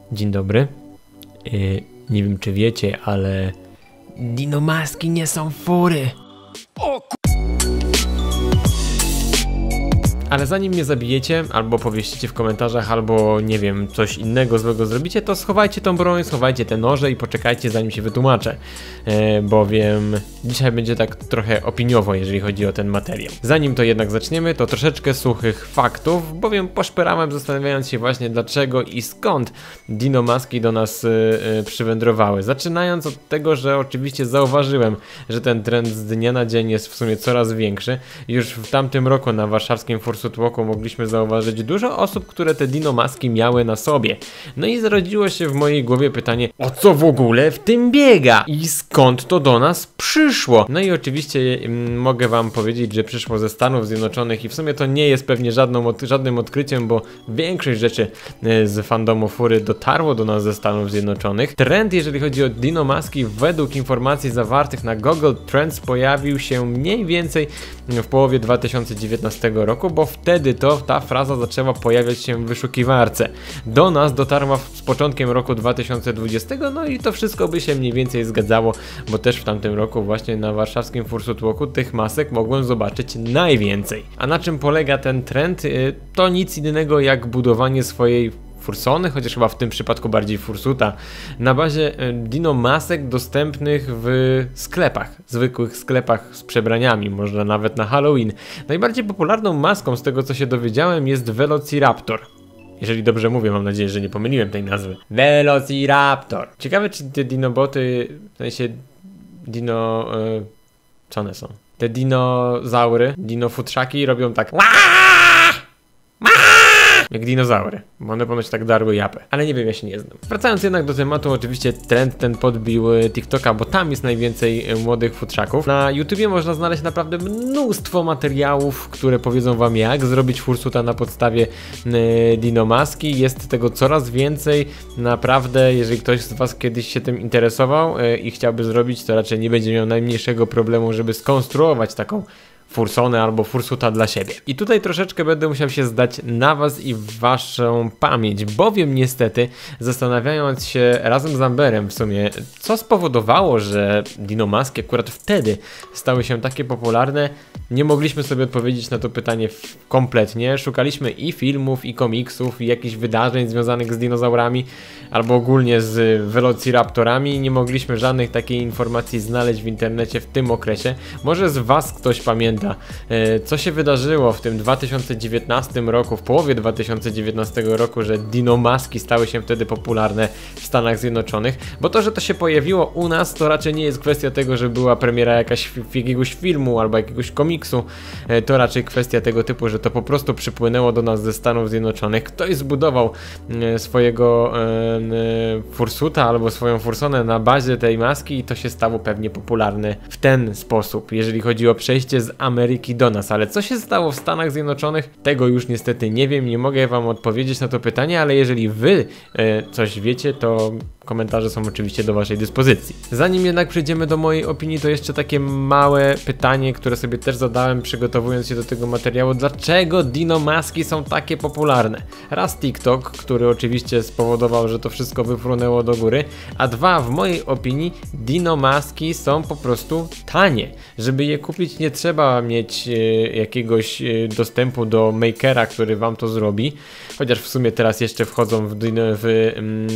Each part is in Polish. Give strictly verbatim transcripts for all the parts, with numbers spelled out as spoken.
Dzień dobry. Yy, nie wiem czy wiecie, ale dinomaski nie są fury. O ku... Ale zanim mnie zabijecie, albo powieścicie w komentarzach, albo nie wiem, coś innego złego zrobicie, to schowajcie tą broń, schowajcie te noże i poczekajcie zanim się wytłumaczę. E, bowiem dzisiaj będzie tak trochę opiniowo, jeżeli chodzi o ten materiał. Zanim to jednak zaczniemy, to troszeczkę suchych faktów, bowiem poszperałem zastanawiając się właśnie dlaczego i skąd dinomaski do nas e, e, przywędrowały. Zaczynając od tego, że oczywiście zauważyłem, że ten trend z dnia na dzień jest w sumie coraz większy. Już w tamtym roku na warszawskim Fursuit Walku mogliśmy zauważyć dużo osób, które te dinomaski miały na sobie. No i zrodziło się w mojej głowie pytanie, o co w ogóle w tym biega? I skąd to do nas przyszło? No i oczywiście m, mogę wam powiedzieć, że przyszło ze Stanów Zjednoczonych i w sumie to nie jest pewnie żadną, od, żadnym odkryciem, bo większość rzeczy y, z fandomu fury dotarło do nas ze Stanów Zjednoczonych. Trend, jeżeli chodzi o dinomaski, według informacji zawartych na Google Trends pojawił się mniej więcej w połowie dwa tysiące dziewiętnastego roku, bo wtedy to ta fraza zaczęła pojawiać się w wyszukiwarce. Do nas dotarła z początkiem roku dwa tysiące dwudziestego, no i to wszystko by się mniej więcej zgadzało, bo też w tamtym roku właśnie na warszawskim Fursuit Walku tych masek mogłem zobaczyć najwięcej. A na czym polega ten trend? To nic innego jak budowanie swojej fursony, chociaż chyba w tym przypadku bardziej fursuta, na bazie dinomasek dostępnych w sklepach, zwykłych sklepach z przebraniami, można nawet na Halloween. Najbardziej popularną maską, z tego co się dowiedziałem, jest Velociraptor. Jeżeli dobrze mówię, mam nadzieję, że nie pomyliłem tej nazwy. Velociraptor. Ciekawe, czy te dinoboty, w sensie dino... Yy, co one są? Te dinozaury, dinofutrzaki robią tak jak dinozaury, bo one ponoć tak darły japę. Ale nie wiem, ja się nie znam. Wracając jednak do tematu, oczywiście trend ten podbił TikToka, bo tam jest najwięcej młodych futrzaków. Na YouTubie można znaleźć naprawdę mnóstwo materiałów, które powiedzą wam, jak zrobić fursuita na podstawie y, dinomaski. Jest tego coraz więcej. Naprawdę, jeżeli ktoś z was kiedyś się tym interesował y, i chciałby zrobić, to raczej nie będzie miał najmniejszego problemu, żeby skonstruować taką fursonę albo fursuita dla siebie. I tutaj troszeczkę będę musiał się zdać na was i w waszą pamięć, bowiem niestety zastanawiając się razem z Amberem w sumie, co spowodowało, że dinomaski akurat wtedy stały się takie popularne, nie mogliśmy sobie odpowiedzieć na to pytanie kompletnie. Szukaliśmy i filmów, i komiksów, i jakichś wydarzeń związanych z dinozaurami, albo ogólnie z Velociraptorami. Nie mogliśmy żadnych takiej informacji znaleźć w internecie w tym okresie. Może z was ktoś pamięta, co się wydarzyło w tym dwa tysiące dziewiętnastym roku, w połowie dwa tysiące dziewiętnastego roku, że dinomaski stały się wtedy popularne w Stanach Zjednoczonych, bo to, że to się pojawiło u nas, to raczej nie jest kwestia tego, że była premiera jakaś, jakiegoś filmu albo jakiegoś komiksu, to raczej kwestia tego typu, że to po prostu przypłynęło do nas ze Stanów Zjednoczonych. Ktoś zbudował swojego fursuita albo swoją fursonę na bazie tej maski i to się stało pewnie popularne w ten sposób, jeżeli chodzi o przejście z Ameryki do nas, ale co się stało w Stanach Zjednoczonych, tego już niestety nie wiem, nie mogę wam odpowiedzieć na to pytanie, ale jeżeli wy e, coś wiecie, to komentarze są oczywiście do waszej dyspozycji. Zanim jednak przejdziemy do mojej opinii, to jeszcze takie małe pytanie, które sobie też zadałem przygotowując się do tego materiału. Dlaczego dinomaski są takie popularne? Raz TikTok, który oczywiście spowodował, że to wszystko wyfrunęło do góry, a dwa, w mojej opinii, dinomaski są po prostu tanie. Żeby je kupić, nie trzeba mieć e, jakiegoś e, dostępu do makera, który wam to zrobi, chociaż w sumie teraz jeszcze wchodzą w, w,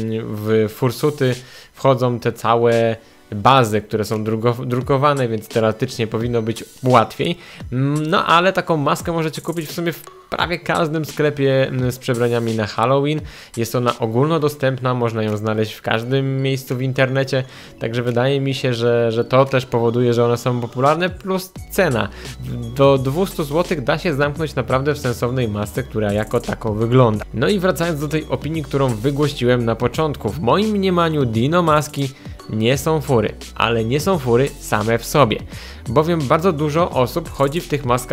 w fursuity, wchodzą te całe bazy, które są drukowane, więc teoretycznie powinno być łatwiej. No ale taką maskę możecie kupić w sumie w prawie każdym sklepie z przebraniami na Halloween. Jest ona ogólnodostępna, można ją znaleźć w każdym miejscu w internecie, także wydaje mi się, że, że to też powoduje, że one są popularne, plus cena. Do dwieście złotych da się zamknąć naprawdę w sensownej masce, która jako taką wygląda. No i wracając do tej opinii, którą wygłosiłem na początku. W moim mniemaniu dinomaski nie są fury, ale nie są fury same w sobie, bowiem bardzo dużo osób chodzi w tych maskach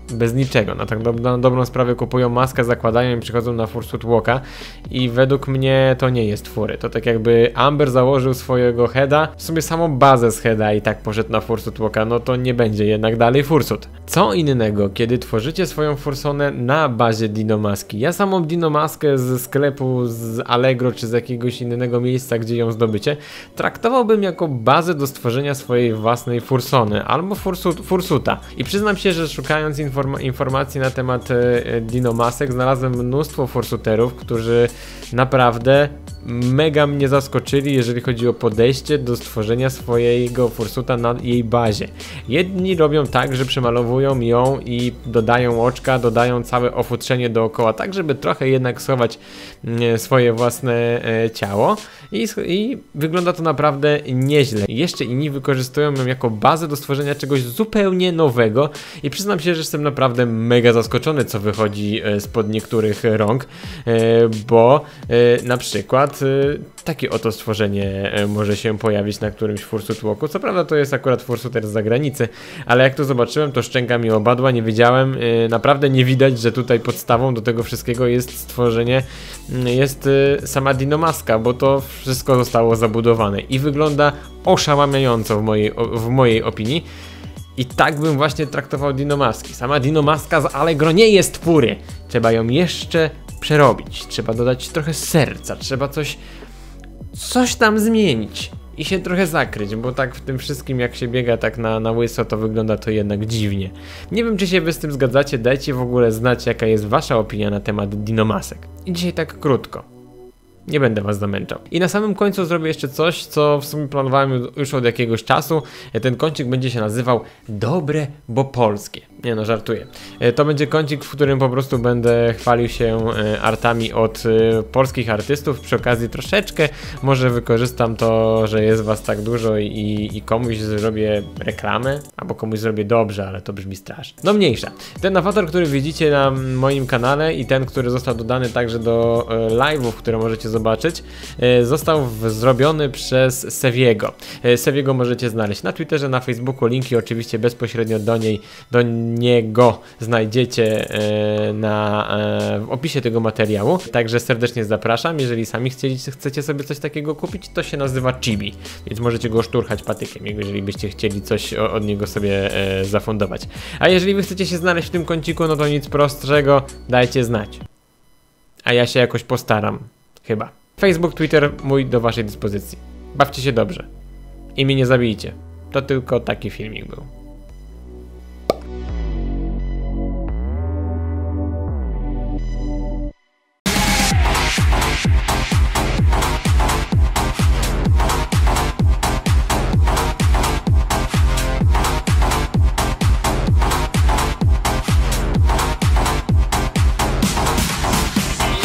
bez niczego. Na tak do, na dobrą sprawę kupują maskę, zakładają i przychodzą na Fursuit Walka i według mnie to nie jest fury. To tak jakby Amber założył swojego heada, w sumie samą bazę z heada i tak poszedł na Fursuit Walka, no to nie będzie jednak dalej Fursuit. Co innego, kiedy tworzycie swoją fursonę na bazie Dinomaski. Ja samą Dinomaskę ze sklepu, z Allegro czy z jakiegoś innego miejsca, gdzie ją zdobycie, traktowałbym jako bazę do stworzenia swojej własnej fursony albo fursuit, fursuta. I przyznam się, że szukając informa informacji na temat e, Dinomasek, znalazłem mnóstwo fursuterów, którzy naprawdę mega mnie zaskoczyli, jeżeli chodzi o podejście do stworzenia swojego fursuta na jej bazie. Jedni robią tak, że przemalowują ją i dodają oczka, dodają całe ofutrzenie dookoła, tak żeby trochę jednak schować e, swoje własne e, ciało i, i wygląda to naprawdę nieźle. Jeszcze inni wykorzystują ją jako bazę do stworzenia czegoś zupełnie nowego i przyznam się, że jestem naprawdę mega zaskoczony, co wychodzi e, spod niektórych rąk, e, bo e, na przykład takie oto stworzenie może się pojawić na którymś Fursuit Walku. Co prawda to jest akurat fursuiter z zagranicy, ale jak to zobaczyłem, to szczęka mi obadła, nie wiedziałem, naprawdę nie widać, że tutaj podstawą do tego wszystkiego jest stworzenie, jest sama Dinomaska, bo to wszystko zostało zabudowane i wygląda oszałamiająco w mojej, w mojej opinii. I tak bym właśnie traktował Dinomaski. Sama Dinomaska z Allegro nie jest fury. Trzeba ją jeszcze przerobić. Trzeba dodać trochę serca. Trzeba coś, coś tam zmienić. I się trochę zakryć, bo tak w tym wszystkim jak się biega tak na, na łyso, to wygląda to jednak dziwnie. Nie wiem, czy się wy z tym zgadzacie. Dajcie w ogóle znać, jaka jest wasza opinia na temat Dinomasek. I dzisiaj tak krótko. Nie będę was zamęczał. I na samym końcu zrobię jeszcze coś, co w sumie planowałem już od jakiegoś czasu. Ten kącik będzie się nazywał Dobre, bo polskie. Nie no, żartuję. To będzie kącik, w którym po prostu będę chwalił się artami od polskich artystów. Przy okazji troszeczkę może wykorzystam to, że jest was tak dużo i, i komuś zrobię reklamę, albo komuś zrobię dobrze, ale to brzmi strasznie. No mniejsza. Ten awatar, który widzicie na moim kanale i ten, który został dodany także do live'ów, które możecie zobaczyć, został zrobiony przez Seviego. Seviego możecie znaleźć na Twitterze, na Facebooku, linki oczywiście bezpośrednio do niej, do niego znajdziecie na, w opisie tego materiału, także serdecznie zapraszam. Jeżeli sami chcieli, chcecie sobie coś takiego kupić, to się nazywa Chibi, więc możecie go szturchać patykiem, jeżeli byście chcieli coś od niego sobie zafundować. A jeżeli wy chcecie się znaleźć w tym kąciku, no to nic prostszego, dajcie znać. A ja się jakoś postaram. Chyba. Facebook, Twitter mój do waszej dyspozycji. Bawcie się dobrze. I mnie nie zabijcie. To tylko taki filmik był.